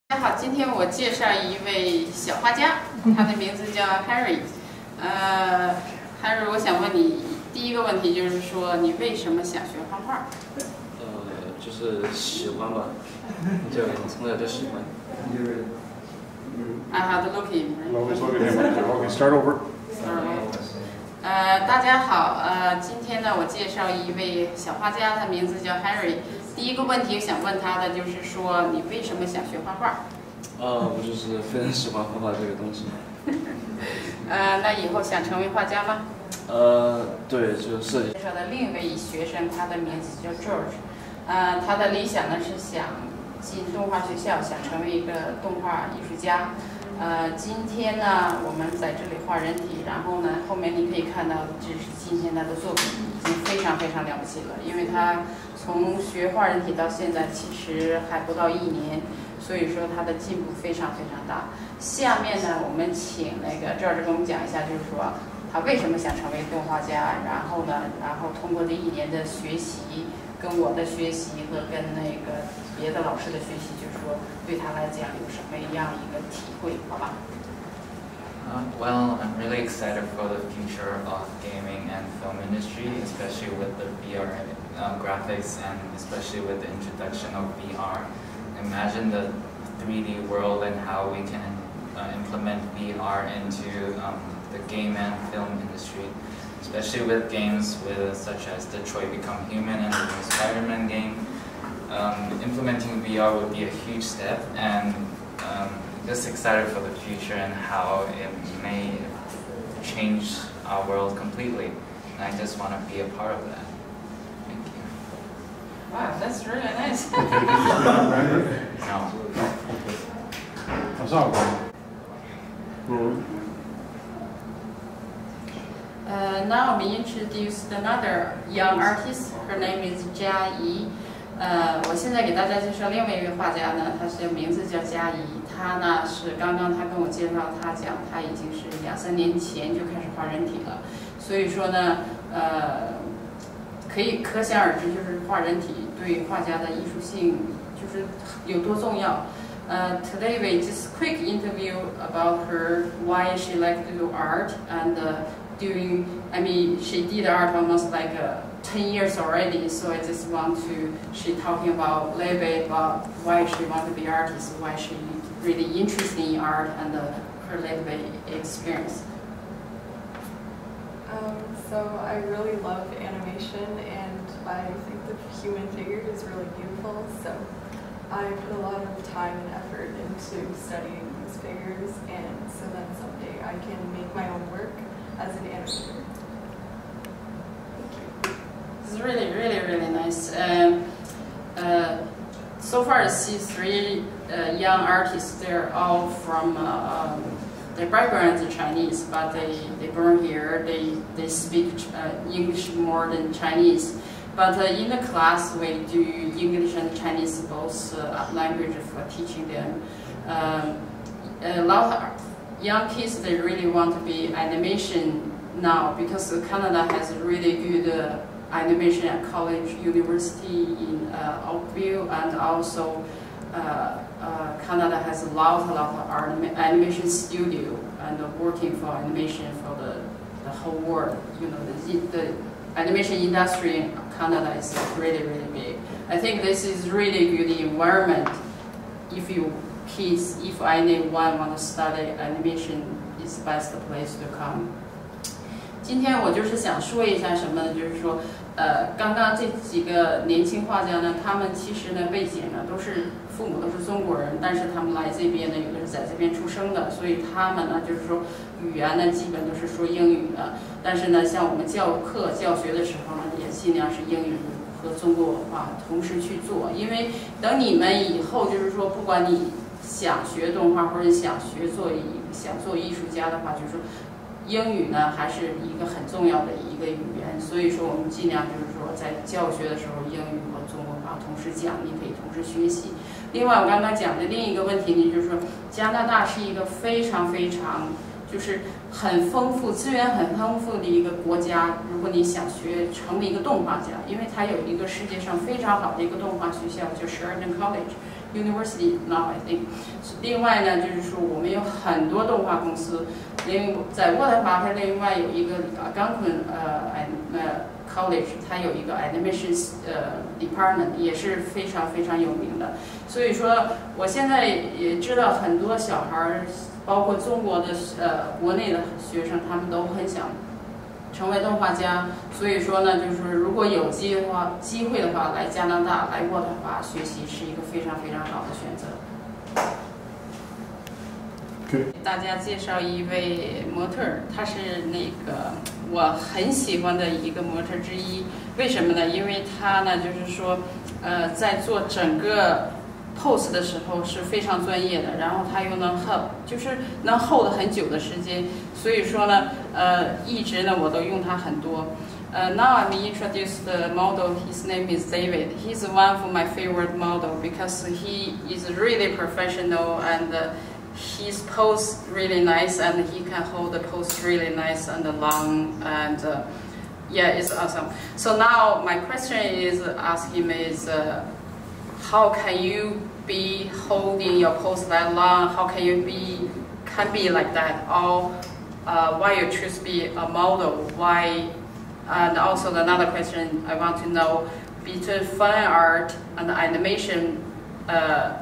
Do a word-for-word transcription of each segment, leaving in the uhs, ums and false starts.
大家好，今天我介绍一位小画家，他的名字叫 Harry。呃，Harry， 我想问你第一个问题就是说，你为什么想学画画？ 呃，就是喜欢吧，就从小就喜欢。 I have to look in. Always look at him. Okay, start over. Sorry. 呃，大家好，呃，今天呢，我介绍一位小画家，他名字叫 Harry。第一个问题想问他的就是说，你为什么想学画画？ 呃，我就是非常喜欢画画这个东西。 呃，那以后想成为画家吗？ 呃，对，就是设计。 介绍的另一位学生，他的名字叫 George。呃，他的理想呢是想进动画学校，想成为一个动画艺术家。呃，今天呢，我们在这里画人体，然后呢，后面你可以看到，这是今天他的作品，已经非常非常了不起了。因为他从学画人体到现在，其实还不到一年，所以说他的进步非常非常大。下面呢，我们请那个赵志给我们讲一下，就是说他为什么想成为动画家，然后呢，然后通过这一年的学习，跟我的学习和跟那个别的老师的学习，就是说对他来讲有什么样一个体会，好吧？ Uh, well, I'm really excited for the future of gaming and film industry, especially with the V R uh, graphics and especially with the introduction of V R. Imagine the three D world and how we can uh, implement V R into um, the game and film industry, especially with games with such as Detroit Become Human and the new Spider-Man game. Um, implementing V R would be a huge step, and um, just excited for the future and how it may change our world completely. And I just want to be a part of that. Thank you. Wow, that's really nice. No. That's not bad. Uh, now we introduced another young artist. Her name is Jia Yi. 呃，我现在给大家介绍另外一位画家呢，他是名字叫嘉怡。他呢是刚刚他跟我介绍，他讲他已经是两三年前就开始画人体了。所以说呢，呃，可以可想而知，就是画人体对画家的艺术性就是有多重要。Uh, today we just quick interview about her, why she like to do art, and uh, doing, I mean, she did art almost like uh, ten years already, so I just want to, she talking about a little bit about why she want to be artist, why she really interested in art, and uh, her little bit experience. Um, so I really love animation, and I think the human figure is really beautiful, so I put a lot of time and effort into studying these figures, and so then someday I can make my own work as an animator. It's really, really, really nice. Um, uh, so far, I see three uh, young artists. They're all from, uh, um, their background is Chinese, but they, they born here. They, they speak uh, English more than Chinese. But uh, in the class, we do English and Chinese both uh, language for teaching them. Um, a lot of young kids, they really want to be animation now because Canada has a really good uh, animation at college, university in uh, Oakville, and also uh, uh, Canada has a lot, a lot of animation studio and uh, working for animation for the, the whole world. You know, the, the animation industry in Canada is really, really big. I think this is really good environment. If you kids, if anyone want to study animation, is the best place to come. 今天我就是想说一下什么呢？就是说，呃，刚刚这几个年轻画家呢，他们其实呢背景呢都是父母都是中国人，但是他们来这边呢，有的是在这边出生的，所以他们呢就是说语言呢基本都是说英语的。但是呢，像我们教课教学的时候呢，也尽量是英语和中国文化同时去做，因为等你们以后就是说，不管你想学动画或者想学做想做艺术家的话，就是说。英语呢还是一个很重要的一个语言，所以说我们尽量就是说在教学的时候，英语和中国文化同时讲，你可以同时学习。另外，我刚刚讲的另一个问题呢，就是说加拿大是一个非常非常就是很丰富资源很丰富的一个国家。如果你想学成为一个动画家，因为它有一个世界上非常好的一个动画学校，就 Sheridan College。 university now I think。另外呢，就是说我们有很多动画公司，另在渥太华它另外有一个啊冈昆呃呃 college， 它有一个 animation 呃 department 也是非常非常有名的。所以说我现在也知道很多小孩儿，包括中国的呃国内的学生，他们都很想成为动画家，所以说呢，就是如果有机会的话，机会的话，来加拿大、来渥太华学习是一个非常非常好的选择。给大家介绍一位模特儿，他是那个我很喜欢的一个模特之一。为什么呢？因为他呢，就是说，呃，在做整个 pose 的时候是非常专业的，然后他又能 hold， 就是能 hold 很久的时间。所以说呢，呃，一直呢我都用它很多。Uh, now I'm introduced the model. His name is David. He's one of my favorite model because he is really professional and uh, his pose really nice and he can hold the pose really nice and long and uh, yeah, it's awesome. So now my question is ask him is uh, how can you be holding your pose that long? How can you be can be like that? Or uh, why you choose to be a model? Why? And also another question I want to know between fine art and animation. Uh,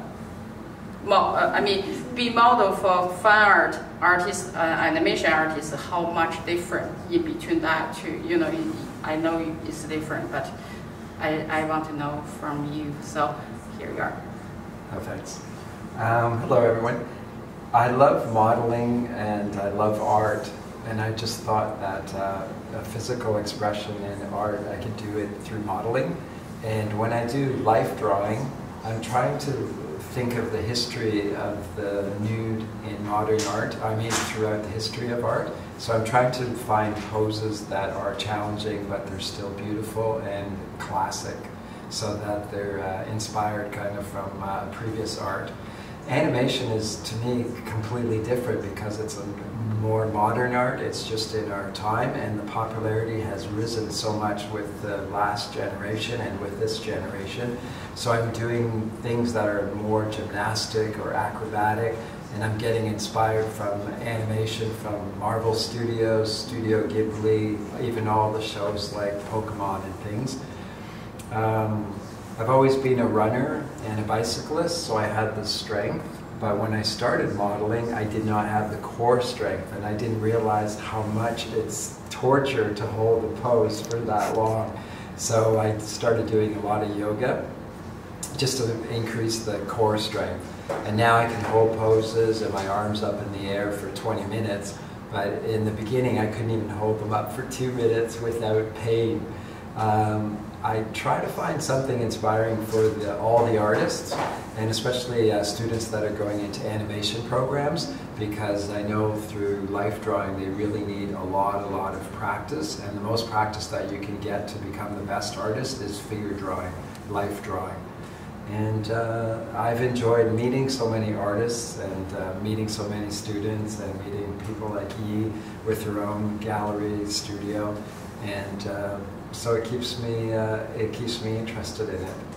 mo uh, I mean, be model for fine art artists, uh, animation artists. How much different in between that two? You know, I know it's different, but I I want to know from you. So here you are. Oh, thanks. Um, hello, everyone. I love modeling and I love art, and I just thought that uh, a physical expression in art, I could do it through modeling. And when I do life drawing, I'm trying to think of the history of the nude in modern art, I mean throughout the history of art. So I'm trying to find poses that are challenging, but they're still beautiful and classic, so that they're uh, inspired kind of from uh, previous art. Animation is, to me, completely different because it's a more modern art. It's just in our time, and the popularity has risen so much with the last generation and with this generation. So I'm doing things that are more gymnastic or acrobatic, and I'm getting inspired from animation from Marvel Studios, Studio Ghibli, even all the shows like Pokemon and things. Um, I've always been a runner and a bicyclist, so I had the strength, but when I started modeling, I did not have the core strength, and I didn't realize how much it's torture to hold a pose for that long. So I started doing a lot of yoga just to increase the core strength. And now I can hold poses and my arms up in the air for twenty minutes, but in the beginning I couldn't even hold them up for two minutes without pain. Um, I try to find something inspiring for the, all the artists, and especially uh, students that are going into animation programs, because I know through life drawing they really need a lot, a lot of practice, and the most practice that you can get to become the best artist is figure drawing, life drawing. And uh, I've enjoyed meeting so many artists and uh, meeting so many students and meeting people like Yi with her own gallery, studio, and uh, so it keeps me uh, it keeps me interested in it.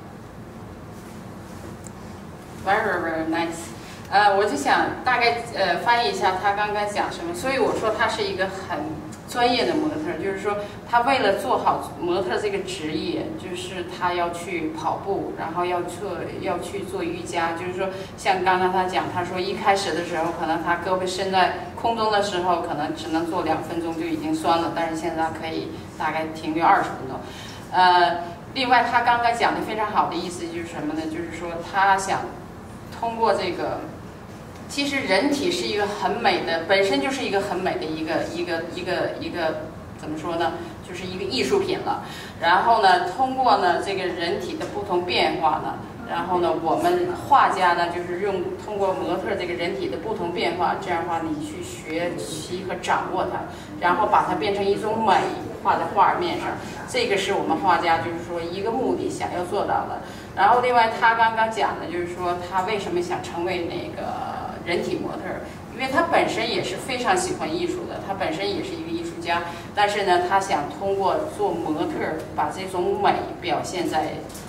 Very very nice. 呃，我就想大概呃翻译一下他刚刚讲什么。所以我说他是一个很专业的模特，就是说他为了做好模特这个职业，就是他要去跑步，然后要做要去做瑜伽。就是说，像刚刚他讲，他说一开始的时候，可能他胳膊伸在空中的时候，可能只能做两分钟就已经酸了，但是现在可以大概停留二十分钟。呃，另外他刚刚讲的非常好的意思就是什么呢？就是说他想通过这个。其实人体是一个很美的，本身就是一个很美的一个一个一个一个怎么说呢？就是一个艺术品了。然后呢，通过呢这个人体的不同变化呢，然后呢我们画家呢就是用通过模特这个人体的不同变化，这样的话你去学习和掌握它，然后把它变成一种美画在画面上。这个是我们画家就是说一个目的想要做到的。然后另外他刚刚讲的就是说他为什么想成为那个人体模特，因为他本身也是非常喜欢艺术的，他本身也是一个艺术家，但是呢，他想通过做模特把这种美表现在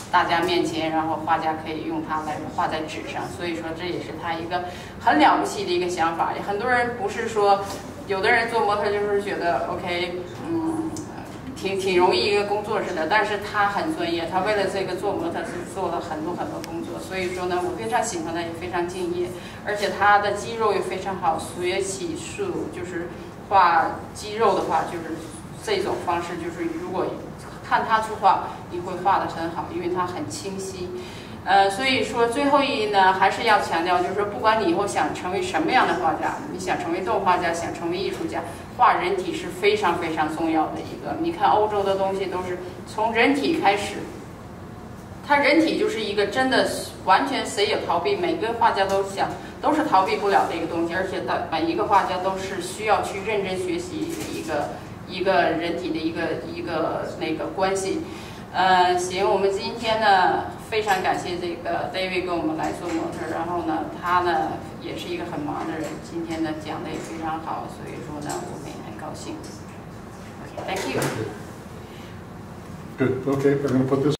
大家面前，然后画家可以用它来画在纸上。所以说这也是他一个很了不起的一个想法。很多人不是说，有的人做模特就是觉得 OK， 嗯，挺挺容易一个工作似的，但是他很专业，他为了这个做模特是做了很多很多工作。所以说呢，我非常喜欢他，也非常敬业，而且他的肌肉也非常好，学起术就是画肌肉的话，就是这种方式，就是如果看他出画，你会画得很好，因为它很清晰。呃，所以说最后一呢，还是要强调，就是说，不管你以后想成为什么样的画家，你想成为动画家，想成为艺术家，画人体是非常非常重要的一个。你看欧洲的东西都是从人体开始，它人体就是一个真的完全谁也逃避，每个画家都想都是逃避不了的一个东西，而且他每一个画家都是需要去认真学习的一个一个人体的一个一个那个关系。呃，行，我们今天呢非常感谢这个 David 跟我们来做模特，然后呢，他呢也是一个很忙的人，今天呢讲的也非常好，所以说呢我们也很高兴。Okay, thank you. Good. Okay, we're going to put this